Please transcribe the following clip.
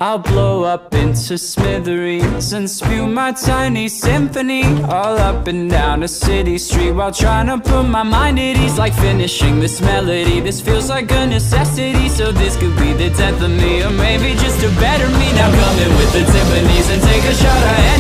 I'll blow up into smithereens and spew my tiny symphony all up and down a city street while trying to put my mind at ease. Like finishing this melody, this feels like a necessity. So this could be the death of me, or maybe just a better me. Now come in with the timpanis and take a shot of